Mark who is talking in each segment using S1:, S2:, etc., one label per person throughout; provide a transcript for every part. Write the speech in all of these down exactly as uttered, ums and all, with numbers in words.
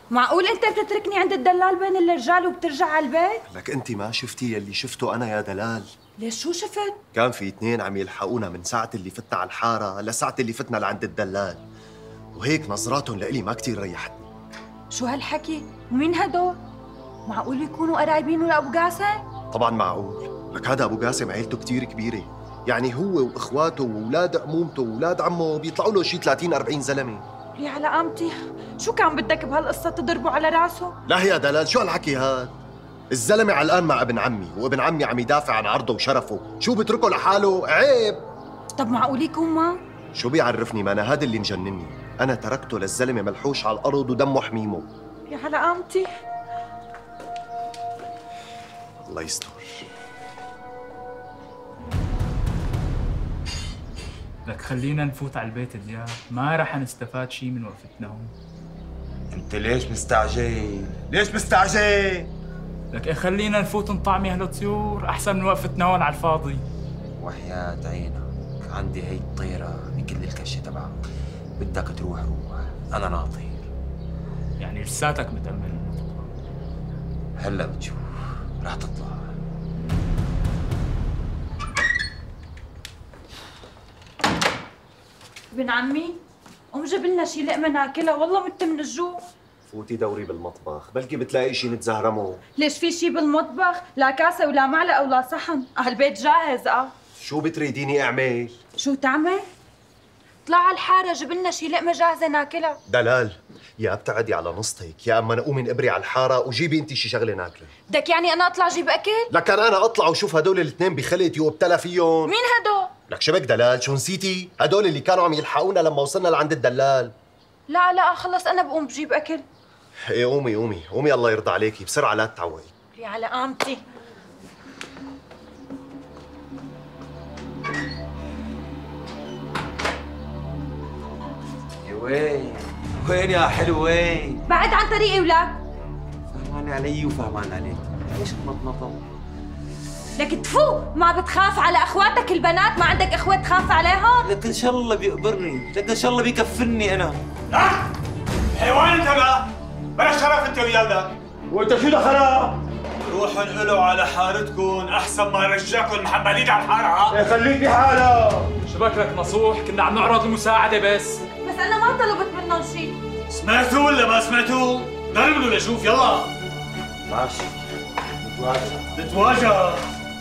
S1: معقول انت بتتركني عند الدلال بين الرجال وبترجع على البيت؟
S2: لك انت ما شفتي يلي شفته انا يا دلال؟
S1: ليش شو شفت؟
S2: كان في اثنين عم يلحقونا من ساعة اللي فتنا على الحارة لساعة اللي فتنا لعند الدلال، وهيك نظراتهم لإلي ما كتير ريحتني.
S1: شو هالحكي؟ ومين هدول؟ معقول يكونوا قرايبين لأبو قاسم؟
S2: طبعا معقول، لك هذا أبو قاسم عيلته كتير كبيرة، يعني هو وإخواته وأولاد عمومته وأولاد عمه بيطلعوا له شي ثلاثين أربعين زلمة.
S1: يا على قامتي، شو كان بدك بهالقصة تضربه على راسه؟
S2: لا يا دلال، شو هالحكي هاد؟ الزلمة علقان مع ابن عمي، وابن عمي عم يدافع عن عرضه وشرفه، شو بتركه لحاله؟ عيب.
S1: طب معقول يكون ما؟
S2: شو بيعرفني، ما أنا هذا اللي مجنني، أنا تركته للزلمة ملحوش على الأرض ودمه حميمه.
S1: يا على قامتي.
S2: الله يستر.
S3: لك خلينا نفوت على البيت دياب، ما رح نستفاد شيء من وقفتنا هون.
S4: انت ليش مستعجل؟ ليش مستعجل؟
S3: لك خلينا نفوت نطعمي هالطيور احسن من وقفتنا هون على الفاضي.
S4: وحياة عينك عندي هي الطيرة بكل الكشة تبعك، بدك تروح روح، أنا ناطر.
S3: يعني لساتك متأمل؟
S4: هلا بتشوف رح تطلع.
S1: ابن عمي، قوم جيب لنا شي لقمة ناكلها، والله مت من الجوع.
S2: فوتي دوري بالمطبخ، بلكي بتلاقي شي نتزهرمه.
S1: ليش في شي بالمطبخ؟ لا كاسة ولا معلقة ولا صحن، هالبيت جاهز. اه
S2: شو بتريديني اعمل؟
S1: شو تعمل؟ طلع على الحارة جيب لنا شي لقمة جاهزة ناكلها.
S2: دلال، يا ابتعدي على نصتك، يا اما انا قومي انقبري على الحارة وجيبي انت شي شغلة ناكلها.
S1: بدك يعني أنا أطلع جيب أكل؟
S2: لكن انا اطلع وشوف هدول الاثنين بخلقتي وابتلى فيهم.
S1: مين هدول؟
S2: لك شبك دلال، شو نسيتي؟ هدول اللي كانوا عم يلحقونا لما وصلنا لعند الدلال.
S1: لا لا خلص أنا بقوم بجيب أكل.
S2: ايه قومي قومي قومي، الله يرضى عليكي، بسرعة لا تتعوقي.
S1: يا على قامتي.
S4: يا وين؟ وين يا حلو وين؟
S1: بعد عن طريقي ولك.
S4: فهمان علي وفهمان عليك، ليش تمطمطة؟
S1: لك تفو، ما بتخاف على اخواتك البنات؟ ما عندك اخوة تخاف عليهم؟
S4: لك ان شاء الله بيقبرني، لك ان شاء الله بيكفني انا.
S5: لا حيوان انت بقى، بلا شرف انت وياك.
S2: وانت شو دخلها؟
S5: روحوا انقلوا على حارتكم احسن ما رجعكم محملين على الحاره.
S2: خليك بحالك.
S3: شبك لك نصوح، كنا عم نعرض المساعدة بس.
S1: بس انا ما طلبت منهم شيء.
S5: سمعتوا ولا ما سمعتوا؟ ضربوا لشوف يلا.
S2: ماشي نتواجه.
S5: نتواجه.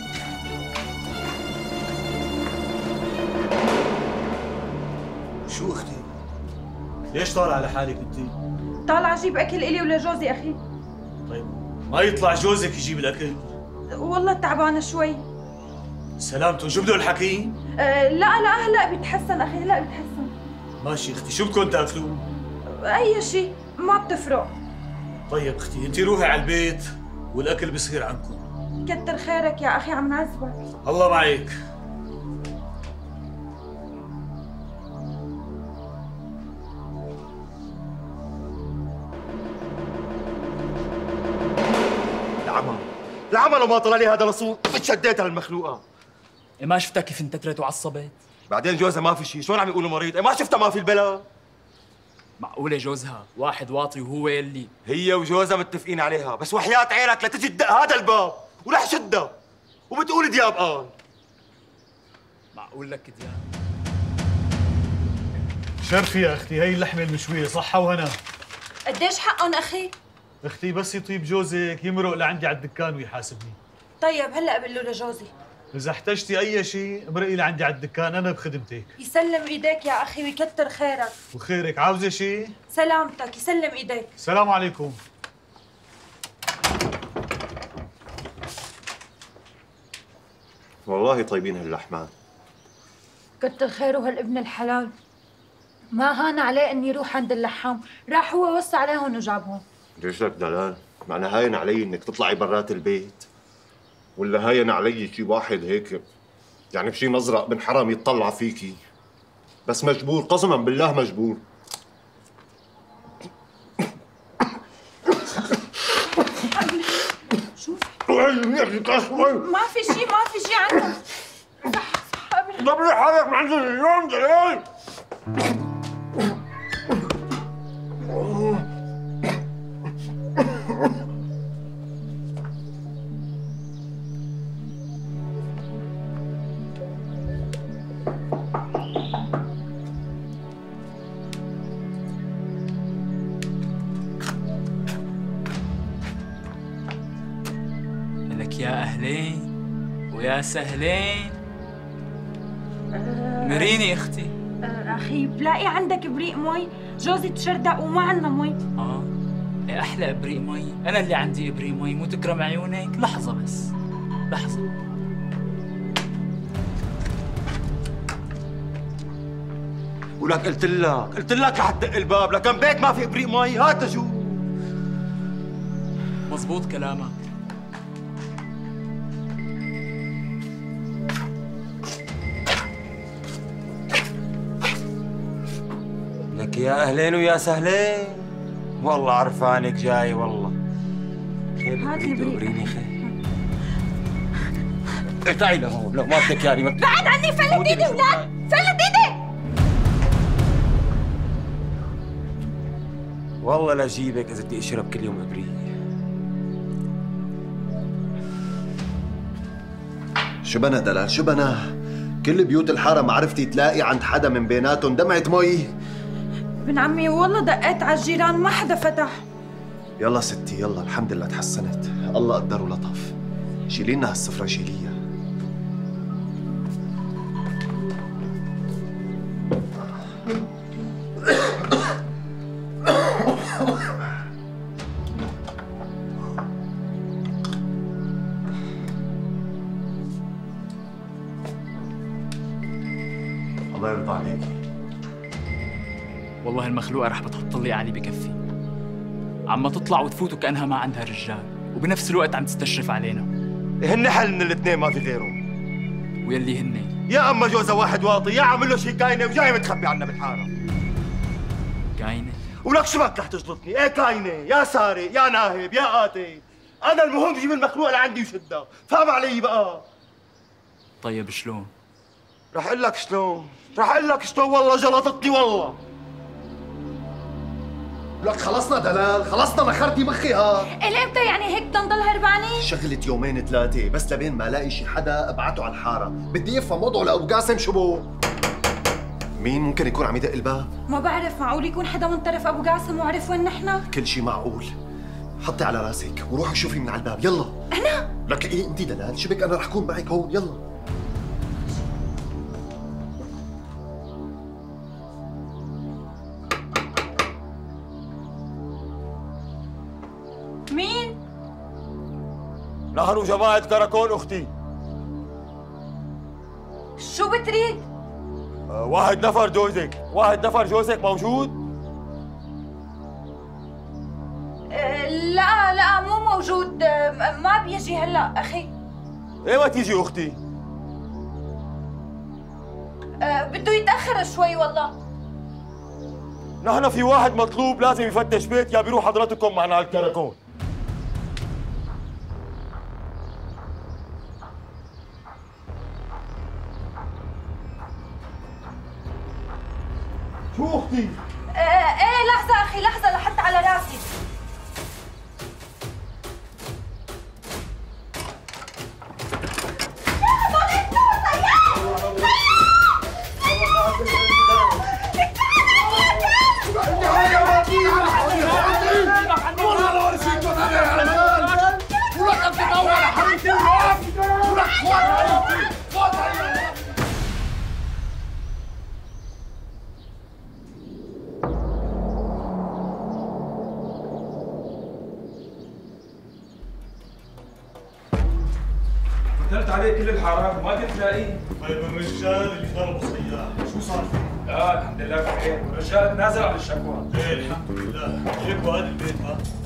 S5: شو اختي؟ ليش طالعة على حالك انت؟
S1: طالعة اجيب اكل الي ولجوزي اخي.
S5: طيب ما يطلع جوزك يجيب الاكل؟
S1: والله تعبانة شوي.
S5: سلامته، شو بده الحكي؟
S1: أه لا لا هلا بيتحسن اخي، هلا بيتحسن.
S5: ماشي اختي، شو بدكم تاكلوا؟
S1: اي شيء ما بتفرق.
S5: طيب اختي انت روحي على البيت والاكل بصير عندكم.
S1: كتر خيرك يا اخي، عم نعذبك.
S5: الله معك.
S2: العمى العمى لو ما طلع لي هذا لصوص شديتها المخلوقة.
S3: إيه ما شفتها كيف انتترت وعصبت؟
S2: بعدين جوزها ما في شيء، شلون عم يقولوا مريض؟ إيه ما شفتها ما في البلد؟
S3: معقولة جوزها واحد واطي وهو يلي؟
S2: هي وجوزها متفقين عليها، بس وحياة عينك لا تجي تدق هذا الباب ورح شدها وبتقول دياب قال.
S3: معقول لك دياب؟
S5: شرفي يا اختي، هي اللحمة المشوية صحة وهنا.
S1: قديش حقهم اخي؟
S5: اختي بس يطيب جوزك يمرق لعندي على الدكان ويحاسبني.
S1: طيب هلا اقول له لجوزي.
S5: إذا احتجتي أي شيء امرقي لعندي على الدكان، أنا بخدمتك.
S1: يسلم ايديك يا اخي ويكتر خيرك.
S5: وخيرك، عاوزة شيء؟
S1: سلامتك، يسلم ايديك.
S5: السلام عليكم.
S2: والله طيبين هاللحمات.
S1: كتر خيره هالابن الحلال، ما هان عليه اني روح عند اللحام، راح هو وصى عليهم وجابهم.
S2: ليش لك دلال؟ معنى هاين علي انك تطلعي برات البيت؟ ولا هاين علي شي واحد هيك يعني بشي نظرة ابن حرام يتطلع فيكي؟ بس مجبور، قسما بالله مجبور.
S1: شوف ما في شيء، ما في شيء عندك. صح صح قبل
S2: ضبلي حالك من عند اليوم دلال.
S3: لك يا أهلين ويا سهلين. مريني اختي.
S6: أه اخي بلاقي عندك ابريق مي، جوزي تشردق وما عندنا مي.
S3: اه إيه احلى ابريق مي، انا اللي عندي ابريق مي، مو تكرم عيونك. لحظة بس لحظة.
S4: ولك قلت لك قلت لك رح تدق الباب، لكن بيت ما في ابريق مي. هات شو
S3: مزبوط كلامك.
S4: لك يا اهلين ويا سهلين، والله عرفانك جاي والله. خير
S6: هات البريق.
S4: ابريني خير. تعي لهون، لو ما بدك يعني ما
S6: بعد عني، فلت ايدي ولاد، فلت ايدي.
S4: والله لا جيبك اذا بدي اشرب كل يوم ابريق.
S2: شو بنا دلال شو بنا؟ كل بيوت الحارة ما عرفتي تلاقي عند حدا من بيناتهم دمعة مي؟
S6: ابن عمي والله دقيت على الجيران ما حدا فتح.
S2: يلا ستي يلا، الحمد لله تحسنت، الله قدر ولطف. شيلي لنا هالسفرة شيليها. الله يرضى عليك.
S3: والله المخلوقة رح بتحط لي علي بكفي، عم تطلع وتفوت وكأنها ما عندها رجال، وبنفس الوقت عم تستشرف علينا.
S4: هن حل من الاثنين ما في غيرهم.
S3: ويلي هن
S4: يا اما جوزها واحد واطي، يا عامل له شي كاينه وجاي متخبي عنا بالحاره.
S3: كاينة؟
S4: ولك شو بدك رح تجلطني؟ ايه كاينه يا سارق يا ناهب يا قاتل، انا المهم جيب المخلوقه لعندي وشدها، فهم علي بقى.
S3: طيب شلون؟
S4: رح اقول لك شلون، رح اقول لك شلون. والله جلطتني والله.
S2: لك خلصنا دلال، خلصنا مخرتي مخي ها.
S6: إلي امتى يعني هيك بدنا نضل هربانين؟
S2: شغلة يومين ثلاثة بس لبين ما الاقي شي حدا ابعته على الحارة، بدي افهم وضعه لأبو قاسم شو بو. مين ممكن يكون عم يدق الباب؟
S6: ما بعرف، معقول يكون حدا من طرف ابو قاسم وعرف وين نحن؟
S2: كل شي معقول. حطي على راسك وروحي شوفي من على الباب يلا.
S6: أنا؟
S2: لك ايه انت دلال، شبك انا رح كون معك هون يلا.
S6: مين؟
S4: نحن جماعة كراكون اختي.
S6: شو بتريد؟
S4: أه واحد نفر جوزك، واحد نفر جوزك موجود؟
S6: أه لا لا مو موجود، أه ما بيجي هلا اخي.
S4: ايه ما تيجي اختي؟
S6: أه بده يتاخر شوي والله.
S4: نحن في واحد مطلوب لازم يفتش بيت، يا بيروح حضراتكم معنا على الكراكون. شو اختي؟
S6: أه ايه لحظة اخي لحظة لحتى على راسي.
S5: فتلت عليه كل الحارات وما كنت لاقيه. طيب الرجال اللي ضربوا سياح شو صار فيه؟ لا الحمد لله بخير، والرجال تنازل عن الشكوى. ايه الحمد لله. جيبوا هذا البيت ها؟